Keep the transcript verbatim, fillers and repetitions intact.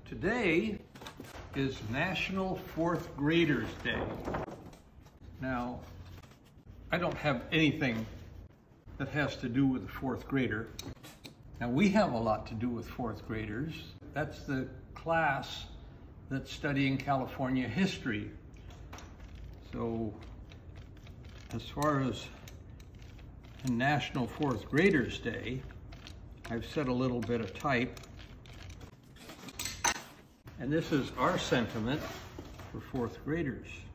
Today is National Fourth Graders Day. Now, I don't have anything that has to do with a fourth grader. Now, we have a lot to do with fourth graders. That's the class that's studying California history. So, as far as National Fourth Graders Day, I've set a little bit of type. And this is our sentiment for fourth graders.